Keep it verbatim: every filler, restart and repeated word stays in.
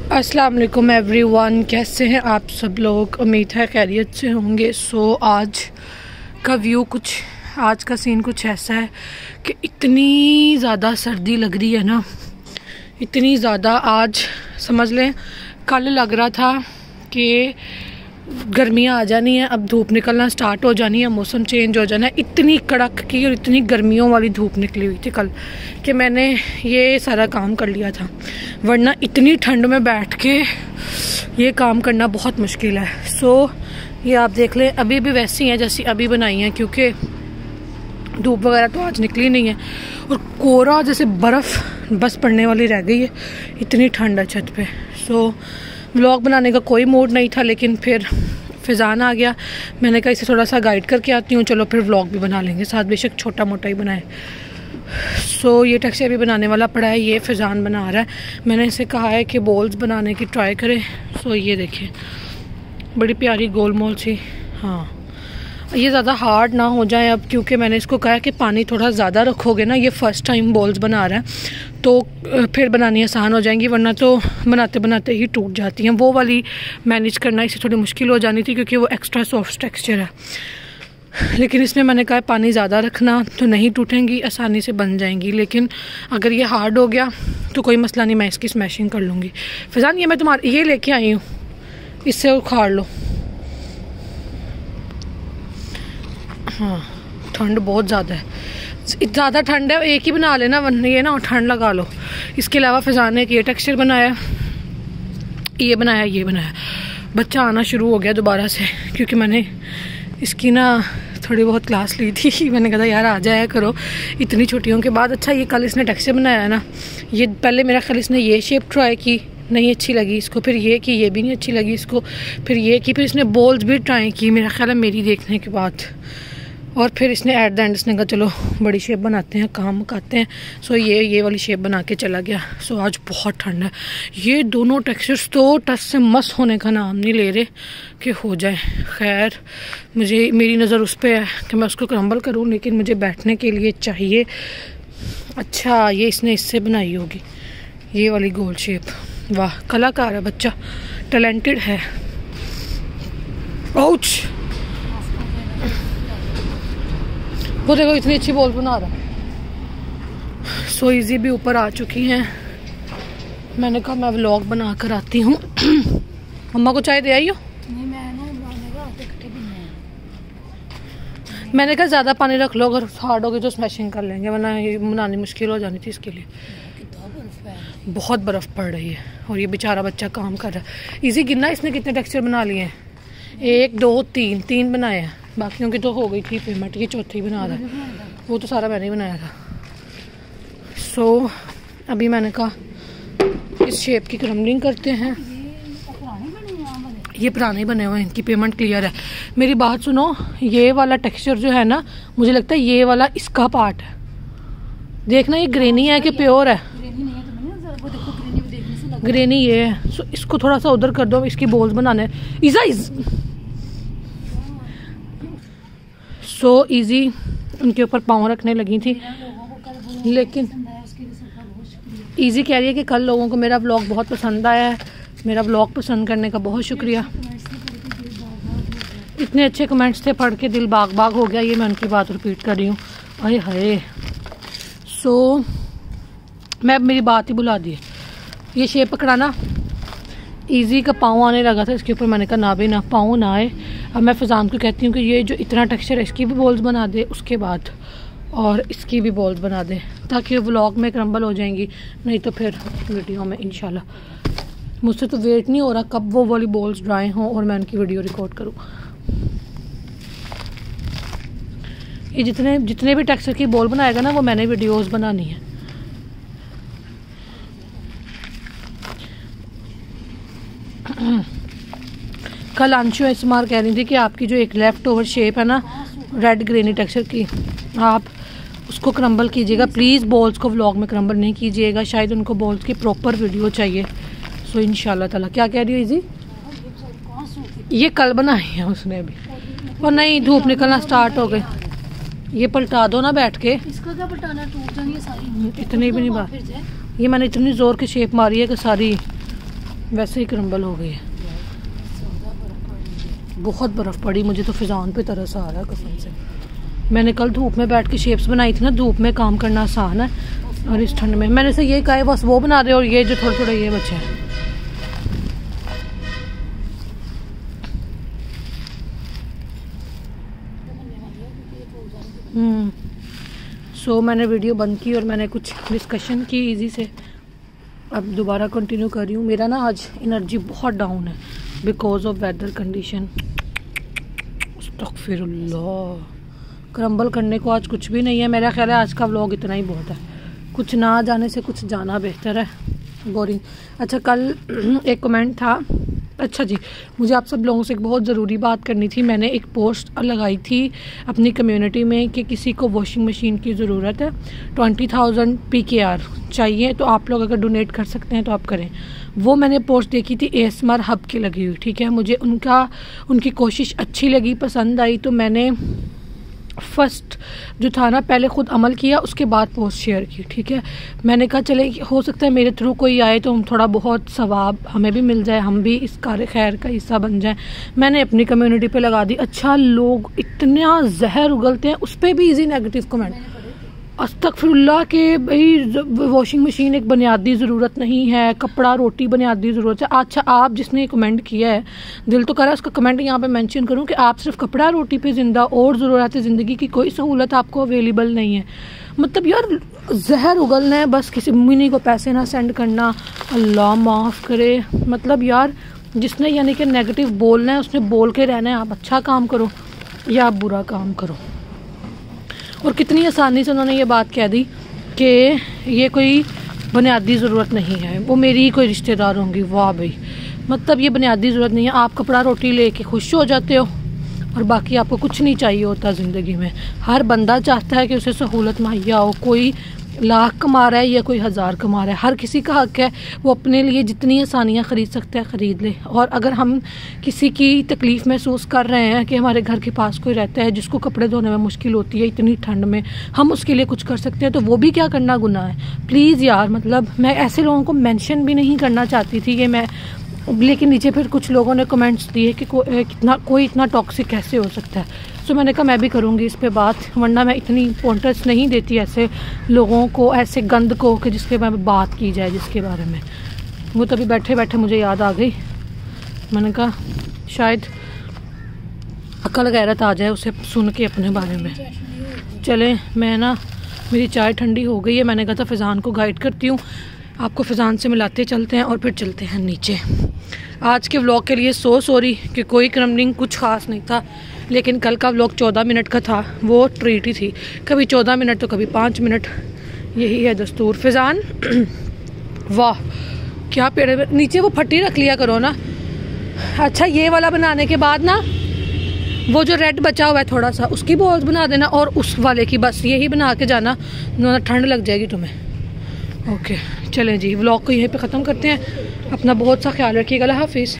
अस्सलाम वालेकुम एवरीवन, कैसे हैं आप सब लोग। उम्मीद है खैरियत से होंगे। सो आज का व्यू कुछ आज का सीन कुछ ऐसा है कि इतनी ज़्यादा सर्दी लग रही है ना, इतनी ज़्यादा। आज समझ लें कल लग रहा था कि गर्मियाँ आ जानी है, अब धूप निकलना स्टार्ट हो जानी है, मौसम चेंज हो जाना है। इतनी कड़क की और इतनी गर्मियों वाली धूप निकली हुई थी कल कि मैंने ये सारा काम कर लिया था, वरना इतनी ठंड में बैठ के ये काम करना बहुत मुश्किल है। सो ये आप देख लें, अभी भी वैसी हैं जैसी अभी बनाई हैं, क्योंकि धूप वगैरह तो आज निकली नहीं है और कोहरा जैसे बर्फ़ बस पड़ने वाली रह गई है, इतनी ठंड है छत पे। सो व्लॉग बनाने का कोई मूड नहीं था, लेकिन फिर फिजान आ गया, मैंने कहा इसे थोड़ा सा गाइड करके आती हूँ, चलो फिर व्लॉग भी बना लेंगे साथ, बेशक छोटा मोटा ही बनाए। सो so, ये टेक्सचर भी बनाने वाला पड़ा है, ये फिजान बना रहा है। मैंने इसे कहा है कि बॉल्स बनाने की ट्राई करें। सो so, ये देखें बड़ी प्यारी गोल मोल सी। हाँ, ये ज़्यादा हार्ड ना हो जाए अब, क्योंकि मैंने इसको कहा कि पानी थोड़ा ज़्यादा रखोगे ना, ये फ़र्स्ट टाइम बॉल्स बना रहा है तो फिर बनानी आसान हो जाएंगी, वरना तो बनाते बनाते ही टूट जाती हैं। वो वाली मैनेज करना इसे थोड़ी मुश्किल हो जानी थी, क्योंकि वो एक्स्ट्रा सॉफ्ट टेक्सचर है। लेकिन इसमें मैंने कहा पानी ज़्यादा रखना तो नहीं टूटेंगी, आसानी से बन जाएंगी। लेकिन अगर ये हार्ड हो गया तो कोई मसला नहीं, मैं इसकी स्मैशिंग कर लूँगी। फिजान ये मैं तुम्हारे ये लेके आई हूँ, इससे उखाड़ लो। हाँ, ठंड बहुत ज़्यादा है, ज़्यादा ठंड है, एक ही बना लेना वरना ये ना ठंड लगा लो। इसके अलावा फिजान ने ये टेक्सचर बनाया, ये बनाया, ये बनाया। बच्चा आना शुरू हो गया दोबारा से, क्योंकि मैंने इसकी ना थोड़ी बहुत क्लास ली थी। मैंने कहा यार आ जाया करो इतनी छुट्टियों के बाद। अच्छा, ये कल इसने टेक्सचर बनाया है ना, ये पहले मेरा ख्याल इसने ये शेप ट्राई की, नहीं अच्छी लगी इसको, फिर ये की, ये भी नहीं अच्छी लगी इसको, फिर ये की, फिर इसने बॉल्स भी ट्राई की मेरा ख्याल है मेरी देखने के बाद, और फिर इसने एट द एंड इसने कहा चलो बड़ी शेप बनाते हैं, काम मुकाते हैं। सो ये ये वाली शेप बना के चला गया। सो आज बहुत ठंड है, ये दोनों टेक्सचर्स तो टच से मस होने का नाम नहीं ले रहे कि हो जाए। खैर, मुझे मेरी नज़र उस पर है कि मैं उसको क्रम्बल करूँ, लेकिन मुझे बैठने के लिए चाहिए। अच्छा, ये इसने इससे बनाई होगी ये वाली गोल शेप। वाह, कलाकार है बच्चा, टैलेंटेड है। आउच, वो देखो इतनी अच्छी बॉल बना रहा है। सो इजी भी ऊपर आ चुकी हैं, मैंने कहा मैं व्लॉग बना कर आती हूँ। मम्मा को चाय दे आई हो? नहीं, मैं ना इकट्ठे भी नहीं। मैंने कहा ज़्यादा पानी रख लो, अगर हार्ड होगी तो स्मैशिंग कर लेंगे, वरना ये बनानी मुश्किल हो जानी थी इसके लिए। बहुत बर्फ़ पड़ रही है और ये बेचारा बच्चा काम कर रहा है। इजी गिनना इसने कितने टेक्सचर बना लिए हैं? एक दो तीन तीन बनाए हैं, बाकियों की तो हो गई थी पेमेंट, की चौथी बना रहा है। वो तो सारा मैंने ही बनाया था। सो so, अभी मैंने कहा इस शेप की क्रम्बलिंग करते हैं। ये पुराने बने हुए हैं, इनकी पेमेंट क्लियर है। मेरी बात सुनो, ये वाला टेक्सचर जो है ना, मुझे लगता है ये वाला इसका पार्ट है। देखना ये ग्रेनी है कि प्योर है। ग्रेनी ये है। सो इसको थोड़ा सा उधर कर दो, इसकी बॉल्स बनाने। इज़ा इज सो इजी उनके ऊपर पाँव रखने लगी थी, लेकिन इजी कह रही है कि कल लोगों को मेरा व्लॉग बहुत पसंद आया है। मेरा व्लॉग पसंद करने का बहुत शुक्रिया। इतने अच्छे कमेंट्स थे, पढ़ के दिल बाग बाग हो गया। ये मैं उनकी बात रिपीट कर रही हूँ। अरे हाय, सो मैं मेरी बात ही बुला दी। ये शेप पकड़ाना, इजी का पाँव आने लगा था इसके ऊपर, मैंने कहा ना भी ना पाँव ना आए। अब मैं फिजान को कहती हूँ कि ये जो इतना टेक्सचर है इसकी भी बॉल्स बना दे उसके बाद, और इसकी भी बॉल्स बना दे, ताकि व्लॉग में क्रम्बल हो जाएंगी, नहीं तो फिर वीडियो में इंशाल्लाह। मुझसे तो वेट नहीं हो रहा कब वो वाली बॉल्स ड्राई हों और मैं उनकी वीडियो रिकॉर्ड करूँ। ये जितने जितने भी टेक्सचर की बॉल बनाएगा ना, वो मैंने वीडियोज़ बनानी है। कल अंशु इस्मार कह रही थी कि आपकी जो एक लेफ़्ट ओवर शेप है ना रेड ग्रेनी टेक्सचर की, आप उसको क्रम्बल कीजिएगा प्लीज़। बॉल्स को व्लॉग में क्रम्बल नहीं कीजिएगा, शायद उनको बॉल्स की प्रॉपर वीडियो चाहिए। सो इंशाल्लाह ताला। क्या कह रही हो इजी? ये कल बनाई है उसने अभी, और नहीं धूप निकलना स्टार्ट हो गई। ये पलटा दो ना बैठ के। इसका क्या पलटाना, टूट जानी है सारी। इतनी भी नहीं बात, ये मैंने इतनी ज़ोर की शेप मारी है कि सारी वैसे ही क्रम्बल हो गई है। बहुत बर्फ़ पड़ी, मुझे तो फिजान पे तरस आ रहा है कसम से। मैंने कल धूप में बैठ के शेप्स बनाई थी ना, धूप में काम करना आसान है और इस ठंड में मैंने से ये कहा है बस वो बना रहे और ये जो थोड़े थोड़े ये बचे हैं। हम्म सो मैंने वीडियो बंद की और मैंने कुछ डिस्कशन की इजी से, अब दोबारा कंटिन्यू कर रही हूँ। मेरा ना आज एनर्जी बहुत डाउन है बिकॉज ऑफ वेदर कंडीशन। अस्तगफिरुल्लाह, क्रम्बल करने को आज कुछ भी नहीं है। मेरा ख्याल है आज का व्लॉग इतना ही बहुत है, कुछ ना जाने से कुछ जाना बेहतर है। बोरिंग। अच्छा कल एक कमेंट था, अच्छा जी मुझे आप सब लोगों से एक बहुत ज़रूरी बात करनी थी। मैंने एक पोस्ट लगाई थी अपनी कम्युनिटी में कि किसी को वॉशिंग मशीन की ज़रूरत है, twenty thousand P K R चाहिए, तो आप लोग अगर डोनेट कर सकते हैं तो आप करें। वो मैंने पोस्ट देखी थी A S M R hub की लगी हुई, ठीक है। मुझे उनका उनकी कोशिश अच्छी लगी, पसंद आई, तो मैंने फर्स्ट जो था ना पहले ख़ुद अमल किया, उसके बाद पोस्ट शेयर की, ठीक है। मैंने कहा चले हो सकता है मेरे थ्रू कोई आए तो हम थोड़ा बहुत सवाब हमें भी मिल जाए, हम भी इस कार खैर का हिस्सा बन जाए। मैंने अपनी कम्युनिटी पे लगा दी। अच्छा लोग इतना जहर उगलते हैं, उस पर भी इजी नेगेटिव कमेंट, अस्तगफिरुल्लाह के भाई वॉशिंग मशीन एक बुनियादी ज़रूरत नहीं है, कपड़ा रोटी बुनियादी ज़रूरत है। अच्छा आप जिसने कमेंट किया है, दिल तो करा उसका कमेंट यहाँ पे मेंशन करूँ कि आप सिर्फ कपड़ा रोटी पे ज़िंदा और ज़रूरत है ज़िंदगी की कोई सहूलत आपको अवेलेबल नहीं है। मतलब यार जहर उगलना है बस, किसी मुन्नी को पैसे ना सेंड करना, अल्लाह माफ़ करे। मतलब यार जिसने यानी कि नेगेटिव बोलना है उसने बोल के रहना है, आप अच्छा काम करो या आप बुरा काम करो। और कितनी आसानी से उन्होंने ये बात कह दी कि ये कोई बुनियादी ज़रूरत नहीं है, वो मेरी ही कोई रिश्तेदार होंगी। वाह भाई, मतलब ये बुनियादी ज़रूरत नहीं है। आप कपड़ा रोटी लेके खुश हो जाते हो और बाकी आपको कुछ नहीं चाहिए होता ज़िंदगी में। हर बंदा चाहता है कि उसे सहूलत मुहैया हो, कोई लाख कमा रहा है या कोई हज़ार कमा रहा है, हर किसी का हक है वो अपने लिए जितनी आसानियाँ ख़रीद सकता है ख़रीद ले। और अगर हम किसी की तकलीफ़ महसूस कर रहे हैं कि हमारे घर के पास कोई रहता है जिसको कपड़े धोने में मुश्किल होती है इतनी ठंड में, हम उसके लिए कुछ कर सकते हैं, तो वो भी क्या करना गुनाह है। प्लीज़ यार, मतलब मैं ऐसे लोगों को मेंशन भी नहीं करना चाहती थी कि मैं, लेकिन नीचे फिर कुछ लोगों ने कमेंट्स दिए कि को, कितना कोई इतना टॉक्सिक कैसे हो सकता है। सो मैंने कहा मैं भी करूँगी इस पे बात, वरना मैं इतनी इंपॉर्टेंस नहीं देती ऐसे लोगों को, ऐसे गंद को कि जिसके बारे में बात की जाए जिसके बारे में। वो तभी बैठे बैठे मुझे याद आ गई, मैंने कहा शायद अकल गैरत आ जाए उसे सुन के अपने बारे में। चले मैं ना, मेरी चाय ठंडी हो गई है, मैंने कहा था फ़िज़ान को गाइड करती हूँ, आपको फ़िज़ान से मिलाते चलते हैं और फिर चलते हैं नीचे। आज के व्लॉग के लिए सो सॉरी कि कोई क्रम्बलिंग कुछ ख़ास नहीं था, लेकिन कल का व्लॉग चौदह मिनट का था, वो ट्रीट ही थी, कभी चौदह मिनट तो कभी पाँच मिनट, यही है दस्तूर। फ़िज़ान वाह क्या पेड़, नीचे वो फट्टी रख लिया करो ना। अच्छा ये वाला बनाने के बाद ना वो जो रेड बचा हुआ है थोड़ा सा, उसकी बॉल्स बना देना और उस वाले की, बस यही बना के जाना, ठंड लग जाएगी तुम्हें। ओके चलें जी, व्लॉग को यहीं पे ख़त्म करते हैं। अपना बहुत सा ख्याल रखिएगा। अल्लाह हाफिज़।